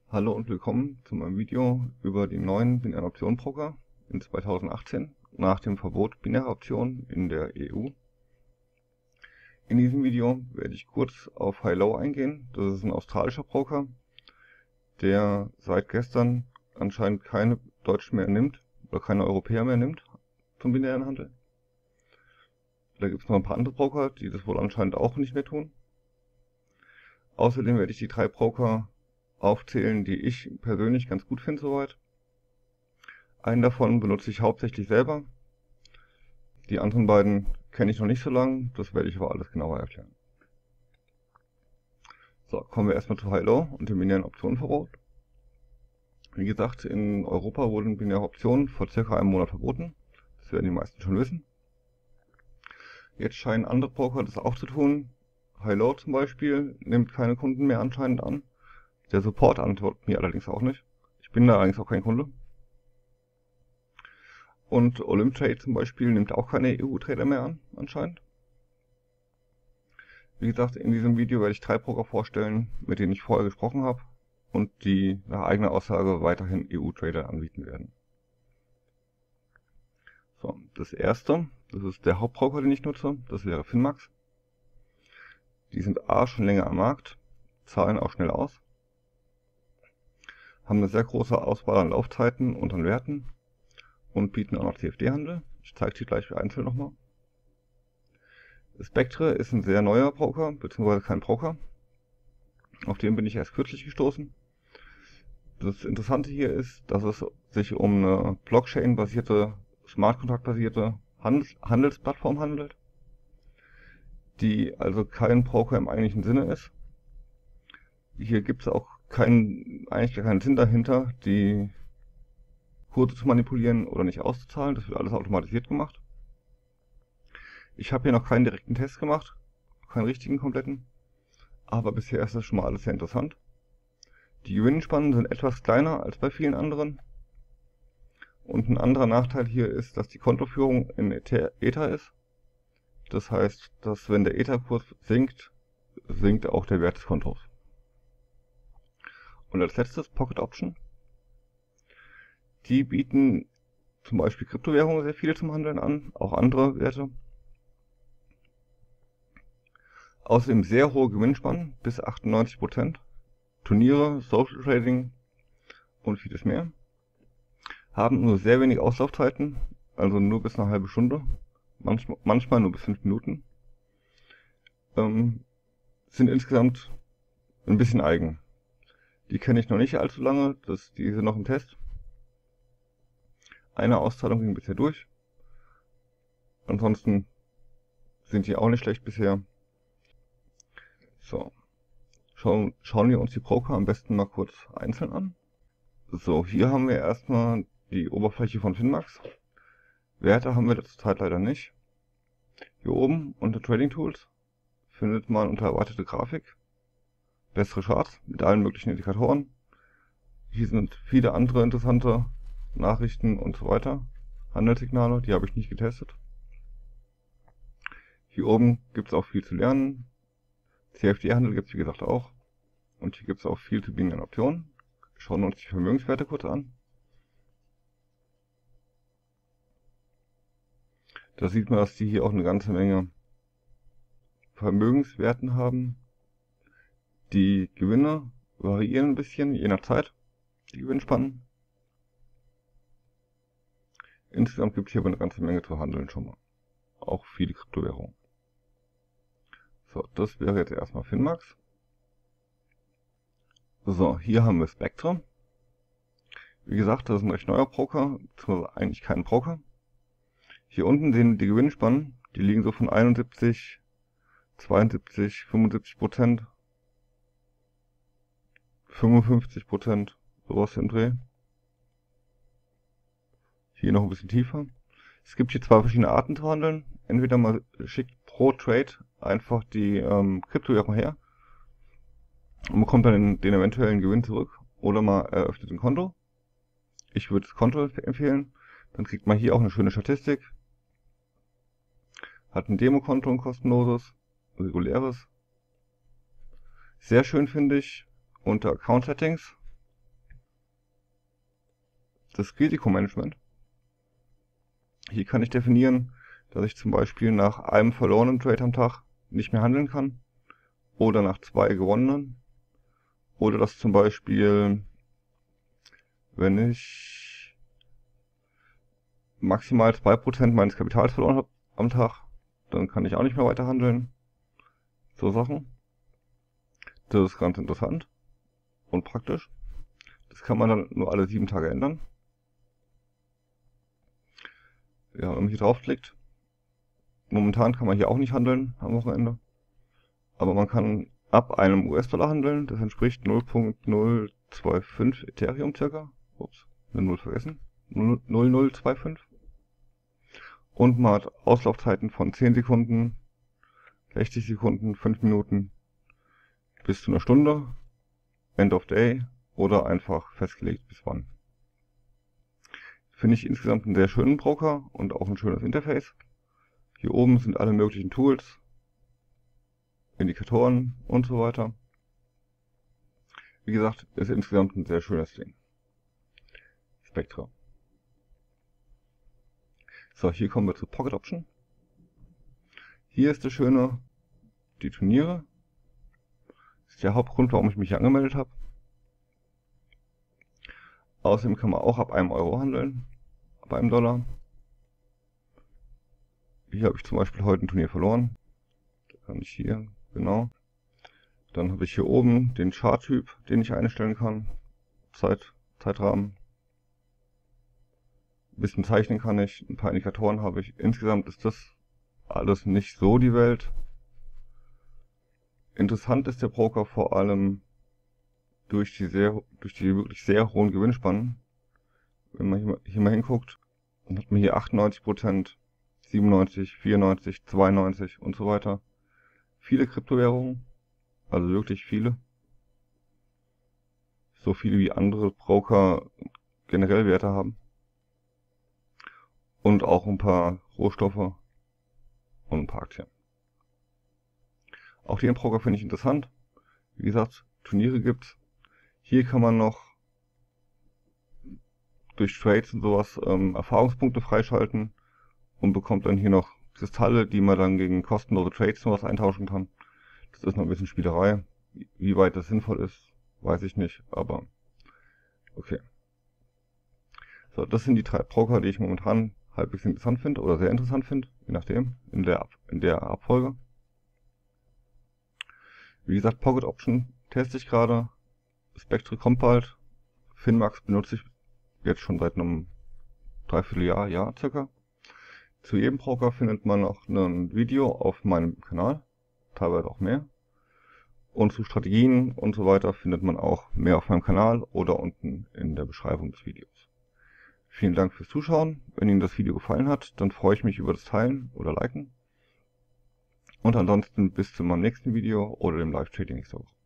Hallo und willkommen zu meinem Video über die neuen binären Optionen Broker in 2018 nach dem Verbot binärer Optionen in der EU. In diesem Video werde ich kurz auf High-Low eingehen. Das ist ein australischer Broker, der seit gestern anscheinend keine Deutschen mehr nimmt oder keine Europäer mehr nimmt zum binären Handel. Da gibt es noch ein paar andere Broker, die das wohl anscheinend auch nicht mehr tun. Außerdem werde ich die 3 Broker aufzählen, die ich persönlich ganz gut finde soweit. Einen davon benutze ich hauptsächlich selber. Die anderen beiden kenne ich noch nicht so lange, das werde ich aber alles genauer erklären. So, kommen wir erstmal zu High-Low und dem binären Optionenverbot. Wie gesagt, in Europa wurden binäre Optionen vor ca. einem Monat verboten. Das werden die meisten schon wissen. Jetzt scheinen andere Broker das auch zu tun. High-Low zum Beispiel nimmt keine Kunden mehr anscheinend an. Der Support antwortet mir allerdings auch nicht. Ich bin da allerdings auch kein Kunde. Und Olymtrade zum Beispiel nimmt auch keine EU-Trader mehr an, anscheinend. Wie gesagt, in diesem Video werde ich 3 Broker vorstellen, mit denen ich vorher gesprochen habe und die nach eigener Aussage weiterhin EU-Trader anbieten werden. So, das erste, das ist der Hauptbroker, den ich nutze, das wäre Finmax. Die sind A schon länger am Markt, zahlen auch schnell aus, haben eine sehr große Auswahl an Laufzeiten und an Werten und bieten auch noch CFD-Handel. Ich zeige die gleich einzeln nochmal. Spectre ist ein sehr neuer Broker, beziehungsweise kein Broker. Auf den bin ich erst kürzlich gestoßen. Das Interessante hier ist, dass es sich um eine Blockchain-basierte, Smart-Contract-basierte Handelsplattform handelt, die also kein Broker im eigentlichen Sinne ist. Hier gibt es auch eigentlich keinen Sinn dahinter, die Kurse zu manipulieren oder nicht auszuzahlen. Das wird alles automatisiert gemacht. Ich habe hier noch keinen direkten Test gemacht, keinen richtigen kompletten, aber bisher ist das schon mal alles sehr interessant. Die Gewinnspannen sind etwas kleiner als bei vielen anderen. Und ein anderer Nachteil hier ist, dass die Kontoführung in Ether ist. Das heißt, dass wenn der Ether-Kurs sinkt, sinkt auch der Wert des Kontos. Und als letztes Pocket Option. Die bieten zum Beispiel Kryptowährungen sehr viel zum Handeln an, auch andere Werte. Außerdem sehr hohe Gewinnspannen, bis 98%. Turniere, Social Trading und vieles mehr. Haben nur sehr wenig Auslaufzeiten, also nur bis eine halbe Stunde, manchmal nur bis 5 Minuten. Sind insgesamt ein bisschen eigen. Die kenne ich noch nicht allzu lange, die sind noch im Test. Eine Auszahlung ging bisher durch. Ansonsten sind die auch nicht schlecht bisher. So, schauen wir uns die Broker am besten mal kurz einzeln an. So, hier haben wir erstmal die Oberfläche von Finmax. Werte haben wir zurzeit leider nicht. Hier oben unter Trading Tools findet man unter erweiterte Grafik bessere Charts mit allen möglichen Indikatoren. Hier sind viele andere interessante Nachrichten und so weiter. Handelssignale, die habe ich nicht getestet. Hier oben gibt es auch viel zu lernen. CFD-Handel gibt es wie gesagt auch. Und hier gibt es auch viel zu binären Optionen. Schauen wir uns die Vermögenswerte kurz an. Da sieht man, dass die hier auch eine ganze Menge Vermögenswerten haben. Die Gewinne variieren ein bisschen, je nach Zeit, die Gewinnspannen. Insgesamt gibt es hier aber eine ganze Menge zu handeln schon mal. Auch viele Kryptowährungen. So, das wäre jetzt erstmal Finmax. So, hier haben wir Spectre. Wie gesagt, das ist ein recht neuer Broker, beziehungsweise eigentlich kein Broker. Hier unten sehen wir die Gewinnspannen, die liegen so von 71, 72, 75%, 55%, sowas im Dreh. Hier noch ein bisschen tiefer. Es gibt hier 2 verschiedene Arten zu handeln. Entweder man schickt pro Trade einfach die Kryptowährung her und bekommt dann den eventuellen Gewinn zurück. Oder man eröffnet ein Konto. Ich würde das Konto empfehlen. Dann kriegt man hier auch eine schöne Statistik. Hat ein Demokonto, ein kostenloses, reguläres. Sehr schön finde ich unter Account Settings das Risikomanagement. Hier kann ich definieren, dass ich zum Beispiel nach einem verlorenen Trade am Tag nicht mehr handeln kann oder nach 2 gewonnenen oder dass zum Beispiel, wenn ich maximal 2% meines Kapitals verloren habe am Tag, dann kann ich auch nicht mehr weiter handeln. So Sachen. Das ist ganz interessant und praktisch. Das kann man dann nur alle 7 Tage ändern. Ja, wenn man hier draufklickt, momentan kann man hier auch nicht handeln am Wochenende, aber man kann ab einem US-Dollar handeln, das entspricht 0.025 Ethereum circa. Ups, eine 0 vergessen. 0.025. Und man hat Auslaufzeiten von 10 Sekunden, 60 Sekunden, 5 Minuten bis zu einer Stunde, End of Day oder einfach festgelegt bis wann. Finde ich insgesamt einen sehr schönen Broker und auch ein schönes Interface. Hier oben sind alle möglichen Tools, Indikatoren und so weiter. Wie gesagt, ist insgesamt ein sehr schönes Ding. Spectra. So, hier kommen wir zu Pocket Option. Hier ist das Schöne, die Turniere. Das ist der Hauptgrund, warum ich mich hier angemeldet habe. Außerdem kann man auch ab einem Euro handeln, ab einem Dollar. Hier habe ich zum Beispiel heute ein Turnier verloren. Da kann ich hier, genau. Dann habe ich hier oben den Charttyp, den ich einstellen kann. Zeitrahmen. Ein bisschen zeichnen kann ich, ein paar Indikatoren habe ich. Insgesamt ist das alles nicht so die Welt. Interessant ist der Broker vor allem durch die wirklich sehr hohen Gewinnspannen. Wenn man hier mal hinguckt, dann hat man hier 98%, 97%, 94%, 92% und so weiter. Viele Kryptowährungen, also wirklich viele. So viele wie andere Broker generell Werte haben. Und auch ein paar Rohstoffe und ein paar Aktien. Auch den Broker finde ich interessant. Wie gesagt, Turniere gibt's. Hier kann man noch durch Trades und sowas Erfahrungspunkte freischalten und bekommt dann hier noch Kristalle, die man dann gegen kostenlose Trades und was eintauschen kann. Das ist noch ein bisschen Spielerei. Wie weit das sinnvoll ist, weiß ich nicht, aber okay. So, das sind die 3 Broker, die ich momentan halbwegs interessant finde oder sehr interessant finde, je nachdem, in der Abfolge. Wie gesagt, Pocket Option teste ich gerade. Spectra kommt bald. Finmax benutze ich jetzt schon seit einem Dreivierteljahr circa. Zu jedem Broker findet man noch ein Video auf meinem Kanal, teilweise auch mehr. Und zu Strategien und so weiter findet man auch mehr auf meinem Kanal oder unten in der Beschreibung des Videos. Vielen Dank fürs Zuschauen. Wenn Ihnen das Video gefallen hat, dann freue ich mich über das Teilen oder Liken. Und ansonsten bis zu meinem nächsten Video oder dem Live-Trading nächste Woche.